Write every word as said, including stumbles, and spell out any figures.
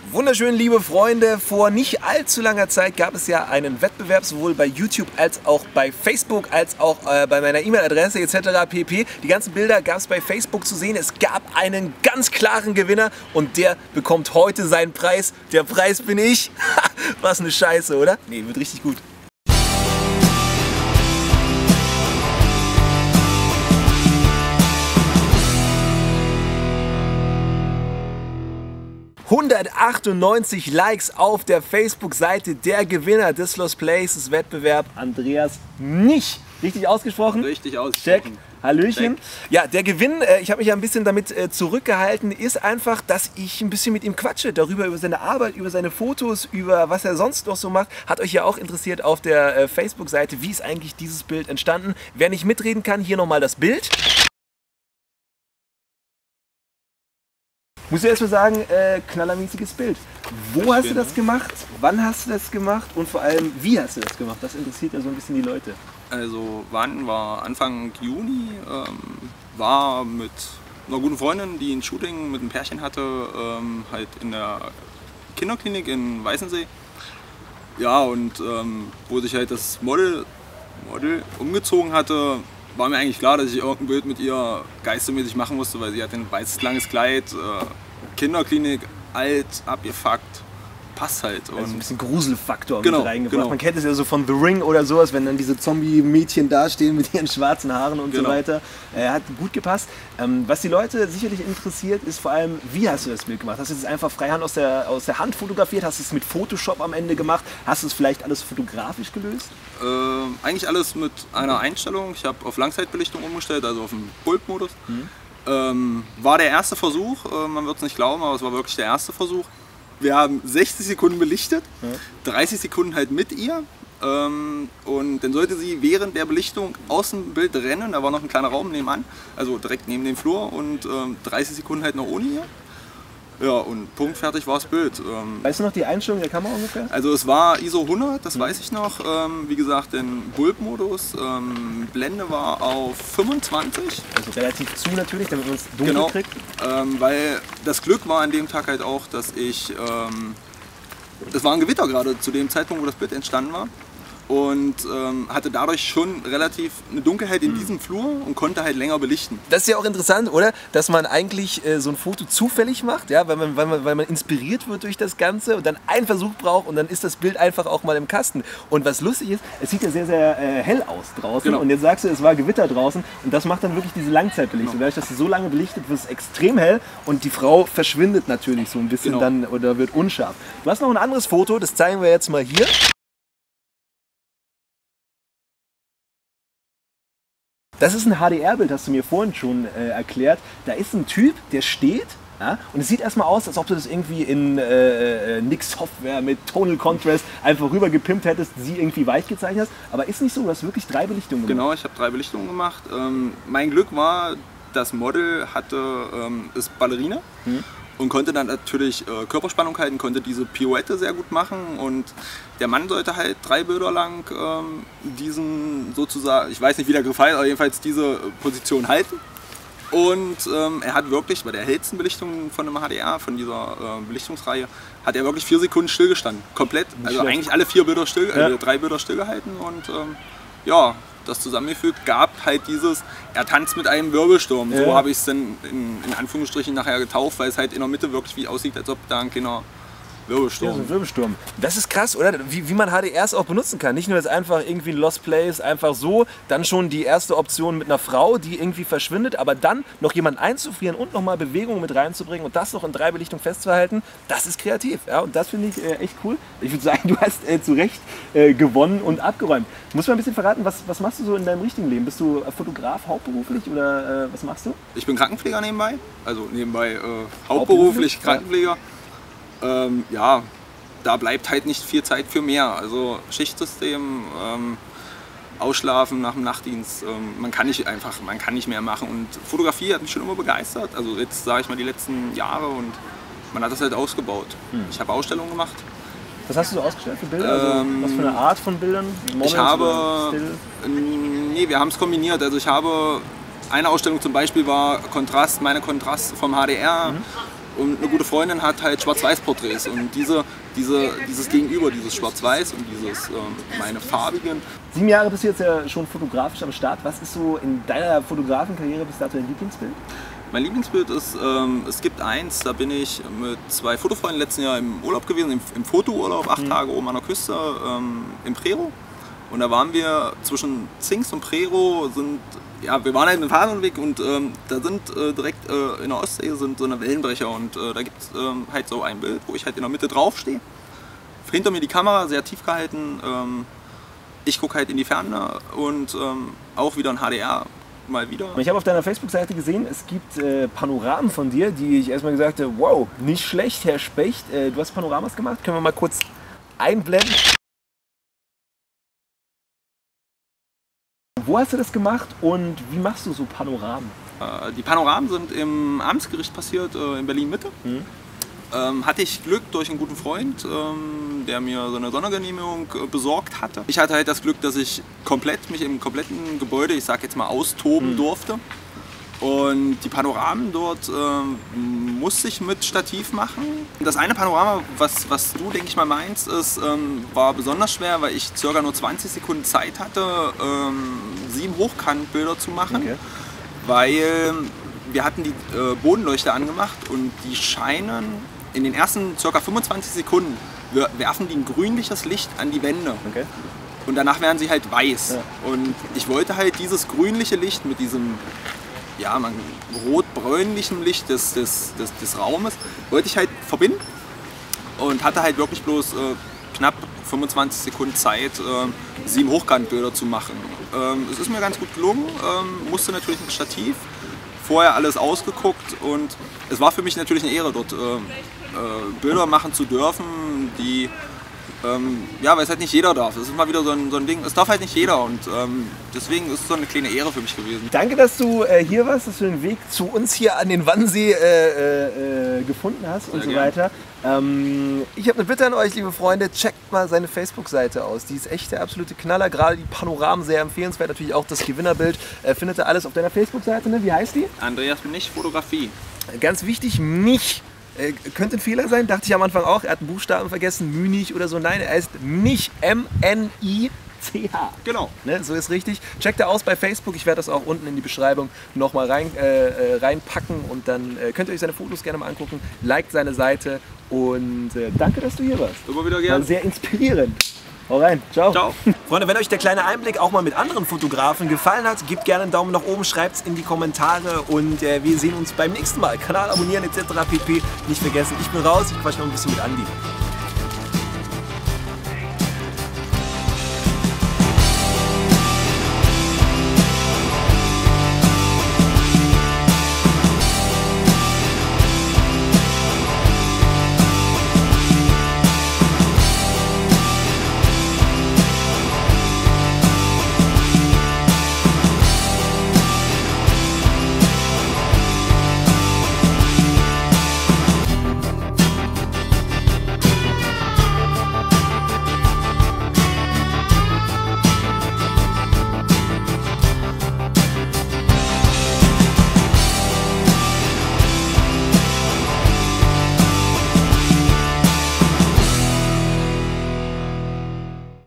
Wunderschön, liebe Freunde, vor nicht allzu langer Zeit gab es ja einen Wettbewerb, sowohl bei YouTube als auch bei Facebook, als auch äh, bei meiner E-Mail-Adresse et cetera pp. Die ganzen Bilder gab es bei Facebook zu sehen. Es gab einen ganz klaren Gewinner und der bekommt heute seinen Preis. Der Preis bin ich. Was eine Scheiße, oder? Nee, wird richtig gut. hundertachtundneunzig Likes auf der Facebook-Seite, der Gewinner des Lost Places Wettbewerb, Andreas Nicht. Richtig ausgesprochen? Richtig ausgesprochen. Check. Hallöchen. Check. Ja, der Gewinn, äh, ich habe mich ja ein bisschen damit äh, zurückgehalten, ist einfach, dass ich ein bisschen mit ihm quatsche, darüber, über seine Arbeit, über seine Fotos, über was er sonst noch so macht. Hat euch ja auch interessiert auf der äh, Facebook-Seite, wie ist eigentlich dieses Bild entstanden. Wer nicht mitreden kann, hier nochmal das Bild. Muss ich erst mal sagen, äh, knallermäßiges Bild. Wo das hast stimmt. du das gemacht? Wann hast du das gemacht? Und vor allem, wie hast du das gemacht? Das interessiert ja so ein bisschen die Leute. Also wann war Anfang Juni, ähm, war mit einer guten Freundin, die ein Shooting mit einem Pärchen hatte, ähm, halt in der Kinderklinik in Weißensee. Ja, und ähm, wo sich halt das Model, Model umgezogen hatte, war mir eigentlich klar, dass ich irgendein Bild mit ihr geistermäßig machen musste, weil sie hatte ein weißes langes Kleid, äh, Kinderklinik, alt, abgefuckt, passt halt. Und also ein bisschen Gruselfaktor genau, mit reingebracht. Genau. Man kennt es ja so von The Ring oder sowas, wenn dann diese Zombie-Mädchen dastehen mit ihren schwarzen Haaren und genau. so weiter. Äh, hat gut gepasst. Ähm, was die Leute sicherlich interessiert, ist vor allem, wie hast du das Bild gemacht? Hast du es einfach freihand aus der, aus der Hand fotografiert? Hast du es mit Photoshop am Ende gemacht? Hast du es vielleicht alles fotografisch gelöst? Äh, eigentlich alles mit einer Einstellung. Ich habe auf Langzeitbelichtung umgestellt, also auf den Bulb-Modus. Mhm. Ähm, war der erste Versuch, äh, man wird es nicht glauben, aber es war wirklich der erste Versuch. Wir haben sechzig Sekunden belichtet, ja. dreißig Sekunden halt mit ihr. Ähm, und dann sollte sie während der Belichtung aus dem Bild rennen. Da war noch ein kleiner Raum nebenan, also direkt neben dem Flur, und ähm, dreißig Sekunden halt noch ohne ihr. Ja, und punktfertig war das Bild. Ähm, weißt du noch die Einstellung der Kamera ungefähr? Also es war I S O hundert, das mhm. weiß ich noch. Ähm, wie gesagt, den Bulb-Modus. Ähm, Blende war auf fünfundzwanzig. Also relativ zu natürlich, damit man es dunkel genau. kriegt. Ähm, weil das Glück war an dem Tag halt auch, dass ich... Ähm, das war ein Gewitter gerade zu dem Zeitpunkt, wo das Bild entstanden war. Und ähm, hatte dadurch schon relativ eine Dunkelheit in diesem Flur und konnte halt länger belichten. Das ist ja auch interessant, oder? Dass man eigentlich äh, so ein Foto zufällig macht, ja? weil, man, weil, man, weil man inspiriert wird durch das Ganze und dann einen Versuch braucht und dann ist das Bild einfach auch mal im Kasten. Und was lustig ist, es sieht ja sehr, sehr äh, hell aus draußen genau. und jetzt sagst du, es war Gewitter draußen und das macht dann wirklich diese Langzeitbelichtung. Genau. Dadurch, dass sie so lange belichtet wird, ist es extrem hell und die Frau verschwindet natürlich so ein bisschen genau. dann oder wird unscharf. Du hast noch ein anderes Foto, das zeigen wir jetzt mal hier. Das ist ein H D R-Bild, hast du mir vorhin schon äh, erklärt. Da ist ein Typ, der steht, ja, und es sieht erstmal aus, als ob du das irgendwie in äh, äh, Nix Software mit Tonal Contrast einfach rüber gepimpt hättest, sie irgendwie weich gezeichnet hast. Aber ist nicht so, du hast wirklich drei Belichtungen gemacht. Genau, ich habe drei Belichtungen gemacht. Ähm, mein Glück war, das Model hatte, ähm, ist Ballerina. Hm. Und konnte dann natürlich äh, Körperspannung halten, konnte diese Pirouette sehr gut machen und der Mann sollte halt drei Bilder lang ähm, diesen sozusagen, ich weiß nicht wie der Griff heißt, aber jedenfalls diese Position halten. Und ähm, er hat wirklich bei der hellsten Belichtung von einem H D R, von dieser äh, Belichtungsreihe, hat er wirklich vier Sekunden stillgestanden. Komplett, also eigentlich alle vier Bilder still, äh, ja. drei Bilder stillgehalten und ähm, ja. Das zusammengefügt gab halt dieses, er tanzt mit einem Wirbelsturm. Ja. So habe ich es dann in, in Anführungsstrichen nachher getauft, weil es halt in der Mitte wirklich wie aussieht, als ob da ein kleiner Wirbelsturm. Ja, so ein Wirbelsturm. Das ist krass, oder? Wie, wie man H D Rs auch benutzen kann. Nicht nur jetzt einfach irgendwie Lost Place, einfach so, dann schon die erste Option mit einer Frau, die irgendwie verschwindet, aber dann noch jemanden einzufrieren und nochmal Bewegung mit reinzubringen und das noch in drei Belichtungen festzuhalten, das ist kreativ. Ja? Und das finde ich äh, echt cool. Ich würde sagen, du hast äh, zu Recht äh, gewonnen und abgeräumt. Muss mal ein bisschen verraten, was, was machst du so in deinem richtigen Leben? Bist du Fotograf hauptberuflich oder äh, was machst du? Ich bin Krankenpfleger nebenbei, also nebenbei äh, hauptberuflich, hauptberuflich Krankenpfleger. Ja. Ähm, ja, da bleibt halt nicht viel Zeit für mehr. Also Schichtsystem, ähm, Ausschlafen nach dem Nachtdienst, ähm, man kann nicht einfach, man kann nicht mehr machen. Und Fotografie hat mich schon immer begeistert. Also jetzt sage ich mal die letzten Jahre und man hat das halt ausgebaut. Hm. Ich habe Ausstellungen gemacht. Was hast du so ausgestellt für Bilder? Also, ähm, was für eine Art von Bildern? Models ich habe, äh, nee, wir haben es kombiniert. Also ich habe eine Ausstellung zum Beispiel war Kontrast, meine Kontrast vom H D R. Mhm. Und eine gute Freundin hat halt Schwarz-Weiß-Porträts. Und diese, diese, dieses Gegenüber, dieses Schwarz-Weiß und dieses ähm, meine farbigen. Sieben Jahre bist du jetzt ja schon fotografisch am Start. Was ist so in deiner Fotografenkarriere bis dato dein Lieblingsbild? Mein Lieblingsbild ist, ähm, es gibt eins, da bin ich mit zwei Fotofreunden letzten Jahr im Urlaub gewesen, im, im Fotourlaub, acht mhm. Tage oben an der Küste, ähm, im Prero. Und da waren wir zwischen Zingst und Prero, sind, ja, wir waren halt mit dem Fahrradweg und ähm, da sind äh, direkt äh, in der Ostsee sind so eine Wellenbrecher und äh, da gibt es ähm, halt so ein Bild, wo ich halt in der Mitte drauf stehe. Hinter mir die Kamera, sehr tief gehalten. Ähm, ich gucke halt in die Ferne und ähm, auch wieder ein H D R. Mal wieder. Ich habe auf deiner Facebook-Seite gesehen, es gibt äh, Panoramen von dir, die ich erstmal gesagt habe, wow, nicht schlecht, Herr Specht. Äh, du hast Panoramas gemacht, können wir mal kurz einblenden. Wo hast du das gemacht und wie machst du so Panoramen? Äh, die Panoramen sind im Amtsgericht passiert, äh, in Berlin-Mitte. Mhm. Ähm, hatte ich Glück durch einen guten Freund, ähm, der mir so eine Sondergenehmigung äh, besorgt hatte. Ich hatte halt das Glück, dass ich komplett mich im kompletten Gebäude, ich sag jetzt mal, austoben mhm. durfte. Und die Panoramen dort ähm, musste ich mit Stativ machen. Das eine Panorama, was, was du, denke ich mal, meinst, ist, ähm, war besonders schwer, weil ich circa nur zwanzig Sekunden Zeit hatte, ähm, sieben Hochkantbilder zu machen. Okay. Weil wir hatten die äh, Bodenleuchter angemacht und die scheinen in den ersten ca. fünfundzwanzig Sekunden werfen die ein grünliches Licht an die Wände. Okay. Und danach werden sie halt weiß. Ja. Und ich wollte halt dieses grünliche Licht mit diesem ja, rot-bräunlichen Licht des, des, des, des Raumes, wollte ich halt verbinden. Und hatte halt wirklich bloß äh, knapp fünfundzwanzig Sekunden Zeit, äh, sieben Hochkantbilder zu machen. Ähm, es ist mir ganz gut gelungen, ähm, musste natürlich mit Stativ. Vorher alles ausgeguckt und es war für mich natürlich eine Ehre, dort äh, äh, Bilder machen zu dürfen, die, ähm, ja, weil es halt nicht jeder darf. Es ist mal wieder so ein, so ein Ding, es darf halt nicht jeder und ähm, deswegen ist es so eine kleine Ehre für mich gewesen. Danke, dass du äh, hier warst, dass du den Weg zu uns hier an den Wannsee äh, äh, gefunden hast und Sehr so gern. weiter. Ähm, ich habe eine Bitte an euch, liebe Freunde, checkt mal seine Facebook-Seite aus. Die ist echt der absolute Knaller, gerade die Panoramen sehr empfehlenswert, natürlich auch das Gewinnerbild. Äh, findet ihr alles auf deiner Facebook-Seite, ne? Wie heißt die? Andreas Mnich Fotografie. Ganz wichtig, Mnich. Äh, könnte ein Fehler sein, dachte ich am Anfang auch, er hat einen Buchstaben vergessen, Münich oder so. Nein, er heißt Mnich, M N I C H. Genau. Ne, so ist richtig. Checkt er aus bei Facebook, ich werde das auch unten in die Beschreibung nochmal rein, äh, reinpacken und dann äh, könnt ihr euch seine Fotos gerne mal angucken. Liked seine Seite und äh, danke, dass du hier warst. Immer wieder gerne. War sehr inspirierend. Hau rein. Ciao. Ciao. Freunde, wenn euch der kleine Einblick auch mal mit anderen Fotografen gefallen hat, gebt gerne einen Daumen nach oben, schreibt es in die Kommentare und äh, wir sehen uns beim nächsten Mal. Kanal abonnieren et cetera pp. Nicht vergessen, ich bin raus, ich quatsche noch ein bisschen mit Andi.